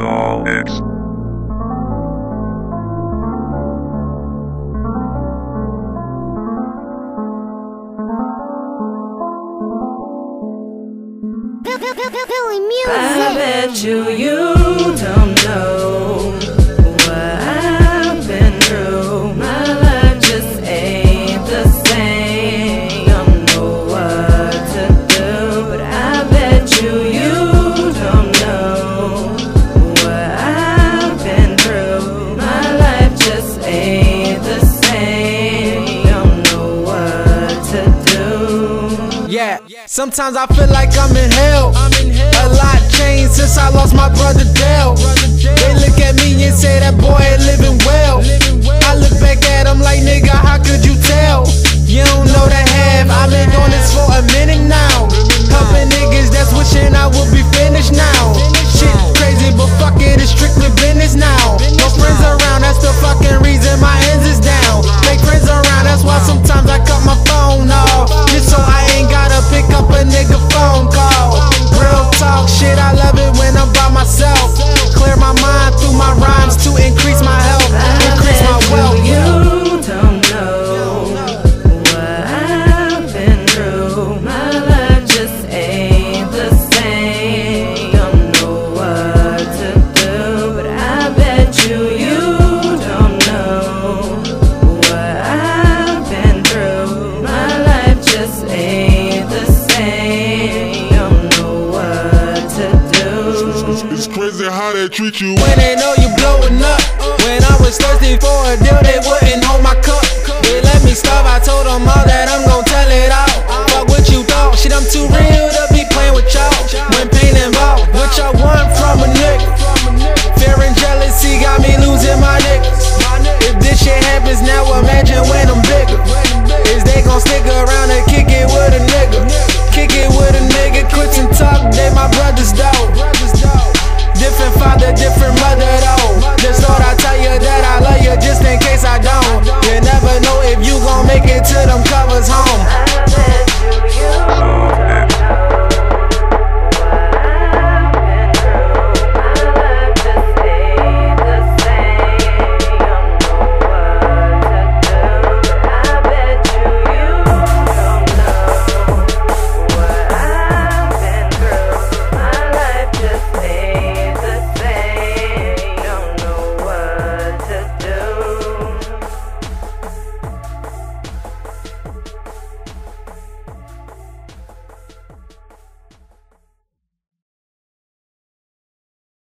Tall X. I bet you don't know what I've been through. My life just ain't the same. Don't know what to do, but I bet you don't know what I've been through. My life just ain't the same. Don't know what to do. Yeah, sometimes I feel like I'm in hell. A lot changed since I lost my brother Dale. They look at me and say that boy ain't living well. I look back at him like, nigga, how could you tell? You don't know the half, I've been doing this for a minute now. Helping niggas that's wishing I would be finished now. Shit crazy, but fuck it, it's strictly business now. No friends around, that's the fucking reason my ends is down. Make friends around, that's why sometimes I cut my phone off, just so I ain't gotta pick up a nigga phone call. Real talk shit, I love it when I'm by myself. Clear my mind through my rhymes to increase my health, increase my wealth. You don't know what I've been through. My life just ain't the same. Don't know what to do, but I bet you don't know what I've been through. My life just ain't the same. Don't know what to do. It's crazy how they treat you when they know you blowing up. When I was thirsty for a deal, they wouldn't hold my cup. They let me starve, I told them all that I'm gon' tell it out. Fuck what you thought, shit, I'm too real to be playing with y'all. When pain involved, what y'all want from a nigga? Fear and jealousy got me losing my niggas. If this shit happens now, imagine when I'm bigger. Is they gon' stick around and kick it with a nigga? Kick it with a nigga, quit and talk, they my brothers though. Different father, different mother though. Just thought I'd tell you that I love you just in case I don't. You never know if you gon' make it to them covers home.